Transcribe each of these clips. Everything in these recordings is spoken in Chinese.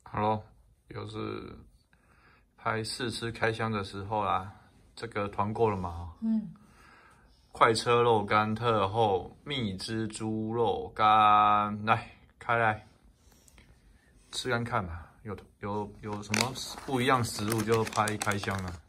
Hello，又是拍试吃开箱的时候啦。这个团购了嘛？快车肉干特厚蜜汁猪肉干，来开来吃看看吧。有什么不一样食物就拍开箱了。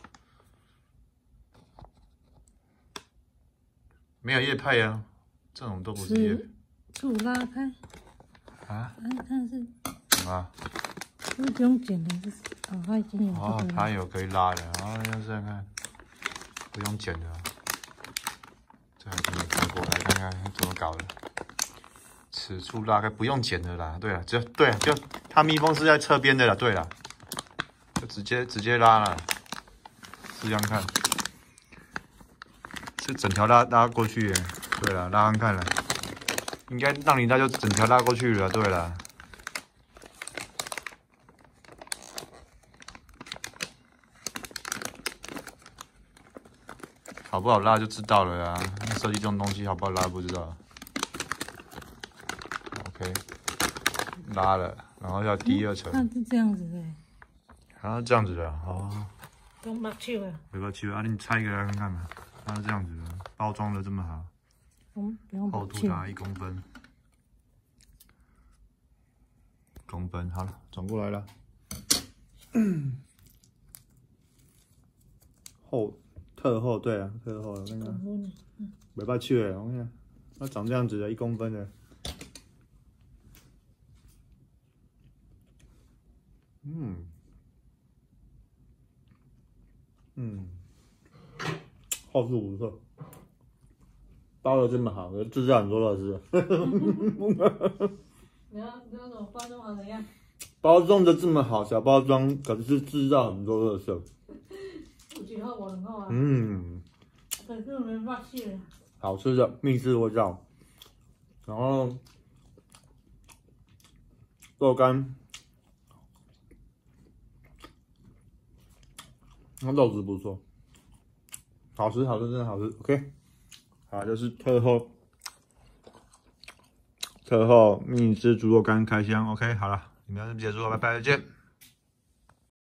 没有业配啊，这种都不是业配。 醋拉开啊？ 看是什么？ 不用剪的，是哦，它已经有这个。 哦，它有可以拉的，然后要试看看，不用剪的。这还没看过，来看看怎么搞的。此处拉开不用剪的啦，对了，就它密封是在侧边的啦，对了，就直接拉了，试看看，是整条拉过去耶，对了，拉看看了，应该让你拉就整条拉过去了，对了。好不好拉就知道了啦，设计这种东西好不好拉不知道。OK， 拉了，然后要第二层。 它是这样子的。 啊，这样子的哦。 用把手啊。 有个球啊，你拆一个来看看嘛。它是这样子的，包装的这么好。 不用厚度大1公分。公分，好了，转过来了。特厚，对啊，特厚，我看看，没办法哎，我看，它长这样子的，1公分的，厚度不错，包的这么好，制造很多乐事。 你要怎么包装好怎样？ 包装的这么好，小包装可是制造很多乐事。 有几号我很厚啊。可是没办法去。 好吃的蜜汁味道，然后肉干，那肉质不错，好吃，真的好吃。OK， 好，就是特厚蜜汁猪肉干开箱。OK， 好了，你们要结束了，拜拜，再见。